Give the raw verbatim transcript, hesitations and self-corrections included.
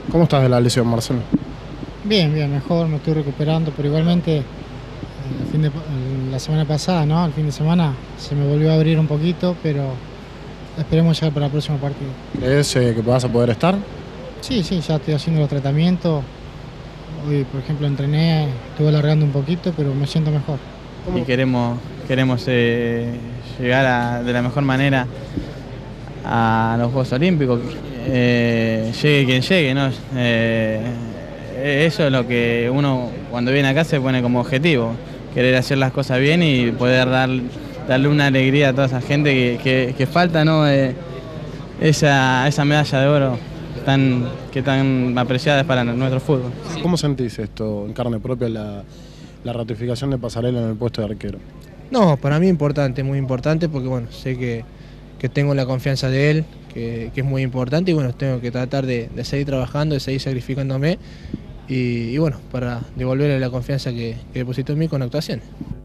¿Cómo estás de la lesión, Marcelo? Bien, bien, mejor, me estoy recuperando, pero igualmente eh, el fin de, el- la semana pasada, ¿no? El fin de semana se me volvió a abrir un poquito, pero esperemos llegar para el próximo partido. ¿Crees eh, que vas a poder estar? Sí, sí, ya estoy haciendo los tratamientos. Hoy, por ejemplo, entrené, estuve alargando un poquito, pero me siento mejor. Y queremos, queremos eh, llegar a- de la mejor manera a los Juegos Olímpicos, eh, llegue quien llegue, ¿no? Eh, eso es lo que uno cuando viene acá se pone como objetivo, querer hacer las cosas bien y poder dar, darle una alegría a toda esa gente que, que, que falta, ¿no? Eh, esa, esa medalla de oro tan, que tan apreciada es para nuestro fútbol. ¿Cómo sentís esto en carne propia, la, la ratificación de Pasarela en el puesto de arquero? No, para mí importante, muy importante, porque bueno, sé que, que tengo la confianza de él, que, que es muy importante y bueno, tengo que tratar de, de seguir trabajando, de seguir sacrificándome y, y bueno, para devolverle la confianza que, que depositó en mí con actuaciones.